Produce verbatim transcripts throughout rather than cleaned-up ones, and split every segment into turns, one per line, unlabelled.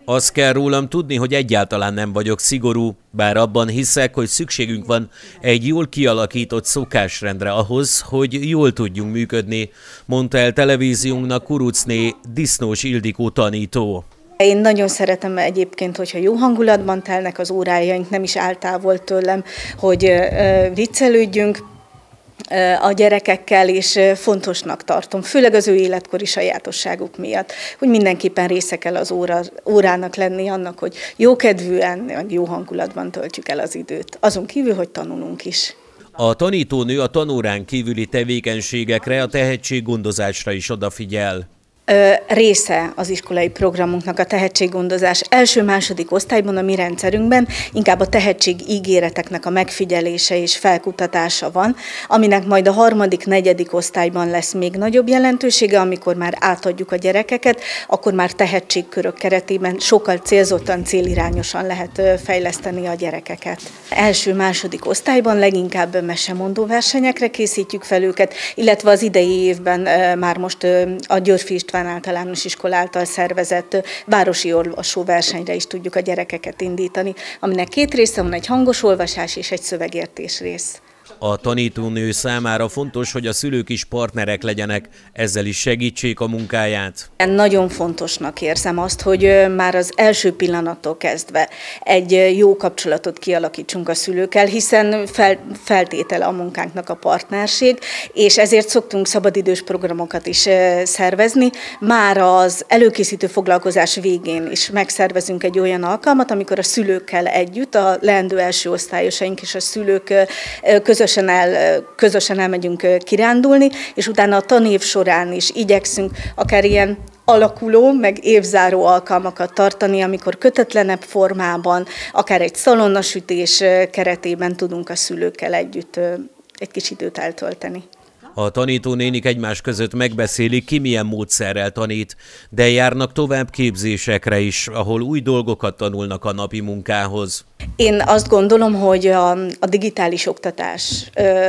Azt kell rólam tudni, hogy egyáltalán nem vagyok szigorú, bár abban hiszek, hogy szükségünk van egy jól kialakított szokásrendre ahhoz, hogy jól tudjunk működni, mondta el televíziónknak Kuruczné Disznós Ildikó tanító.
Én nagyon szeretem egyébként, hogyha jó hangulatban telnek az órájaink, nem is áll távol tőlem, hogy viccelődjünk a gyerekekkel, és fontosnak tartom, főleg az ő életkori sajátosságuk miatt, hogy mindenképpen része kell az óra, órának lenni annak, hogy jókedvűen, meg jó hangulatban töltjük el az időt. Azon kívül, hogy tanulunk is.
A tanítónő a tanórán kívüli tevékenységekre, a tehetséggondozásra is odafigyel.
Része az iskolai programunknak a tehetséggondozás. Első-második osztályban a mi rendszerünkben inkább a tehetségígéreteknek a megfigyelése és felkutatása van, aminek majd a harmadik, negyedik osztályban lesz még nagyobb jelentősége, amikor már átadjuk a gyerekeket, akkor már tehetségkörök keretében sokkal célzottan, célirányosan lehet fejleszteni a gyerekeket. Első-második osztályban leginkább mesemondó versenyekre készítjük fel őket, illetve az idei évben már most a Györfi István általános iskola által szervezett városi olvasóversenyre is tudjuk a gyerekeket indítani, aminek két része van, egy hangos olvasás és egy szövegértés rész.
A tanítónő számára fontos, hogy a szülők is partnerek legyenek, ezzel is segítsék a munkáját.
Nagyon fontosnak érzem azt, hogy már az első pillanattól kezdve egy jó kapcsolatot kialakítsunk a szülőkkel, hiszen fel, feltétele a munkánknak a partnerség, és ezért szoktunk szabadidős programokat is szervezni. Már az előkészítő foglalkozás végén is megszervezünk egy olyan alkalmat, amikor a szülőkkel együtt, a leendő első osztályosaink és a szülők közösen El, közösen elmegyünk kirándulni, és utána a tanév során is igyekszünk akár ilyen alakuló, meg évzáró alkalmakat tartani, amikor kötetlenebb formában, akár egy szalonnasütés keretében tudunk a szülőkkel együtt egy kis időt eltölteni.
A tanítónénik egymás között megbeszélik, ki milyen módszerrel tanít, de járnak tovább képzésekre is, ahol új dolgokat tanulnak a napi munkához.
Én azt gondolom, hogy a, a digitális oktatás ö,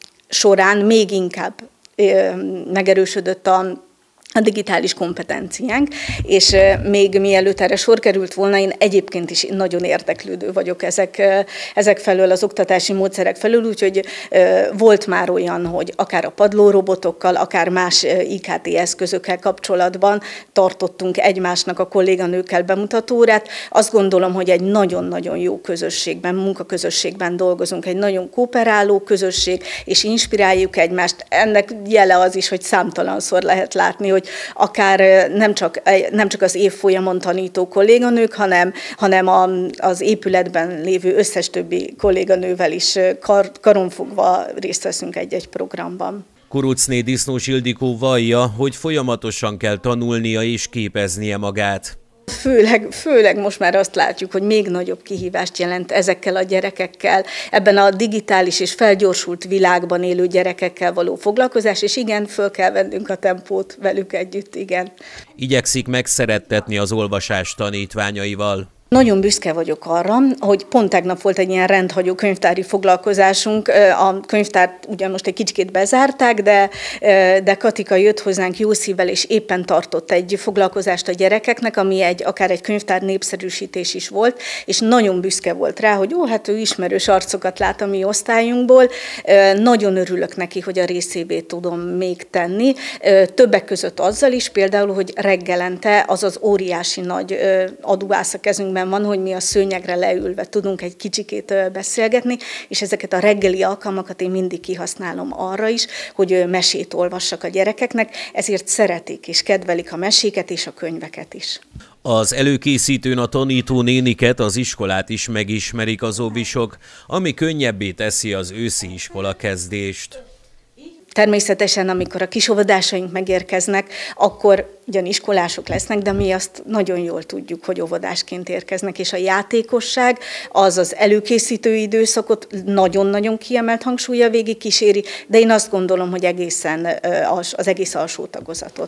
során még inkább ö, megerősödött a a digitális kompetenciánk, és még mielőtt erre sor került volna, én egyébként is nagyon érdeklődő vagyok ezek, ezek felől, az oktatási módszerek felől, úgyhogy volt már olyan, hogy akár a padlórobotokkal, akár más I K T eszközökkel kapcsolatban tartottunk egymásnak a kolléganőkkel bemutatórát. Azt gondolom, hogy egy nagyon-nagyon jó közösségben, munkaközösségben dolgozunk, egy nagyon kooperáló közösség, és inspiráljuk egymást. Ennek jele az is, hogy számtalanszor lehet látni, hogy akár nem csak, nem csak az évfolyamon tanító kolléganők, hanem, hanem a, az épületben lévő összes többi kolléganővel is kar, karonfogva részt veszünk egy-egy programban.
Kuruczné Disznós Ildikó vallja, hogy folyamatosan kell tanulnia és képeznie magát.
Főleg, főleg most már azt látjuk, hogy még nagyobb kihívást jelent ezekkel a gyerekekkel, ebben a digitális és felgyorsult világban élő gyerekekkel való foglalkozás, és igen, föl kell vennünk a tempót velük együtt, igen.
Igyekszik megszerettetni az olvasás tanítványaival.
Nagyon büszke vagyok arra, hogy pont tegnap volt egy ilyen rendhagyó könyvtári foglalkozásunk. A könyvtárt ugyan most egy kicsit bezárták, de, de Katika jött hozzánk jó szívvel, és éppen tartott egy foglalkozást a gyerekeknek, ami egy, akár egy könyvtár népszerűsítés is volt, és nagyon büszke volt rá, hogy ó, hát ő ismerős arcokat lát a mi osztályunkból. Nagyon örülök neki, hogy a részévé tudom még tenni. Többek között azzal is például, hogy reggelente az az óriási nagy aduász a kezünkben van, hogy mi a szőnyegre leülve tudunk egy kicsikét beszélgetni, és ezeket a reggeli alkalmakat én mindig kihasználom arra is, hogy mesét olvassak a gyerekeknek, ezért szeretik és kedvelik a meséket és a könyveket is.
Az előkészítőn a tanítónéniket, az iskolát is megismerik az óvisok, ami könnyebbé teszi az őszi iskola kezdést.
Természetesen, amikor a kisóvodásaink megérkeznek, akkor ugyan iskolások lesznek, de mi azt nagyon jól tudjuk, hogy óvodásként érkeznek, és a játékosság az az előkészítő időszakot nagyon-nagyon kiemelt hangsúlya végig kíséri, de én azt gondolom, hogy egészen az egész alsó tagozatot.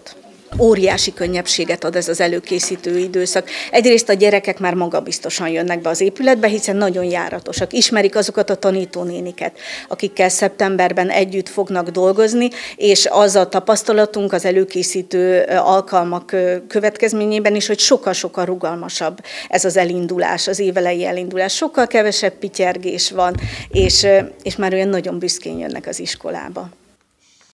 Óriási könnyebbséget ad ez az előkészítő időszak. Egyrészt a gyerekek már magabiztosan jönnek be az épületbe, hiszen nagyon járatosak. Ismerik azokat a tanítónéniket, akikkel szeptemberben együtt fognak dolgozni, és az a tapasztalatunk az előkészítő alkalmak következményében is, hogy sokkal-sokkal rugalmasabb ez az elindulás, az évelei elindulás. Sokkal kevesebb pityergés van, és, és már olyan nagyon büszkén jönnek az iskolába.